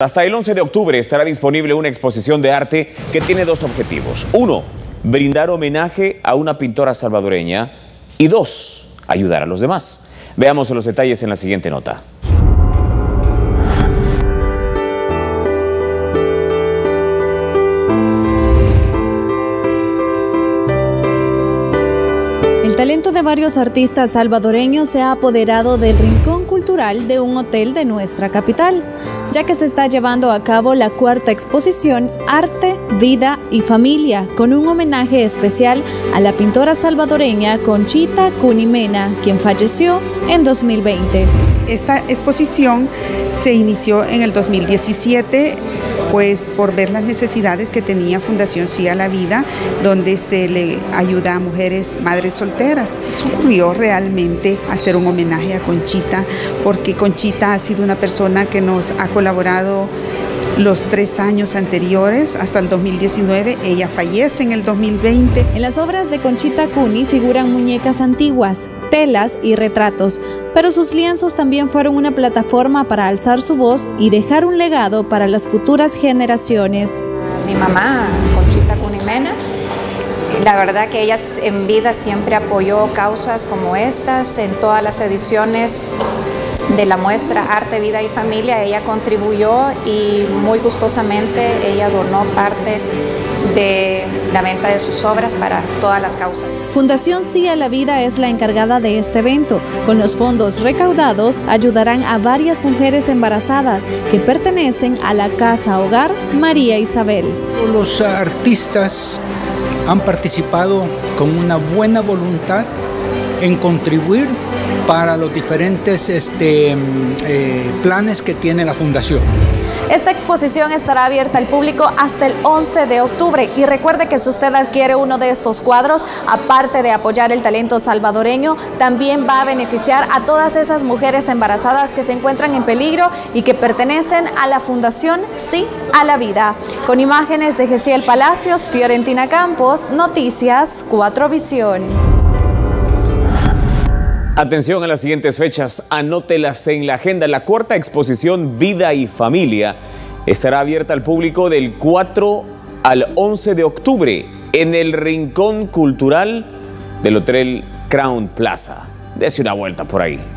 Hasta el 11 de octubre estará disponible una exposición de arte que tiene dos objetivos. Uno, brindar homenaje a una pintora salvadoreña. Y dos, ayudar a los demás. Veamos los detalles en la siguiente nota. El talento de varios artistas salvadoreños se ha apoderado del rincón cultural de un hotel de nuestra capital, ya que se está llevando a cabo la cuarta exposición Arte, Vida y Familia, con un homenaje especial a la pintora salvadoreña Conchita Cuni Mena, quien falleció en 2020. Esta exposición se inició en el 2017, pues por ver las necesidades que tenía Fundación Sí a la Vida, donde se le ayuda a mujeres madres solteras. Se ocurrió realmente hacer un homenaje a Conchita, porque Conchita ha sido una persona que nos ha colaborado los 3 años anteriores, hasta el 2019, ella fallece en el 2020. En las obras de Conchita Cuni figuran muñecas antiguas, telas y retratos, pero sus lienzos también fueron una plataforma para alzar su voz y dejar un legado para las futuras generaciones. Mi mamá, Conchita Cuni Mena, la verdad que ella en vida siempre apoyó causas como estas. En todas las ediciones de la muestra Arte, Vida y Familia, ella contribuyó y muy gustosamente ella donó parte de la venta de sus obras para todas las causas. Fundación Sí a la Vida es la encargada de este evento. Con los fondos recaudados ayudarán a varias mujeres embarazadas que pertenecen a la Casa Hogar María Isabel. Los artistas han participado con una buena voluntad en contribuir para los diferentes planes que tiene la Fundación. Esta exposición estará abierta al público hasta el 11 de octubre y recuerde que si usted adquiere uno de estos cuadros, aparte de apoyar el talento salvadoreño, también va a beneficiar a todas esas mujeres embarazadas que se encuentran en peligro y que pertenecen a la Fundación Sí a la Vida. Con imágenes de Gesiel Palacios, Fiorentina Campos, Noticias 4 Visión. Atención a las siguientes fechas, anótelas en la agenda. La cuarta exposición Vida y Familia estará abierta al público del 4 al 11 de octubre en el Rincón Cultural del Hotel Crown Plaza. Dese una vuelta por ahí.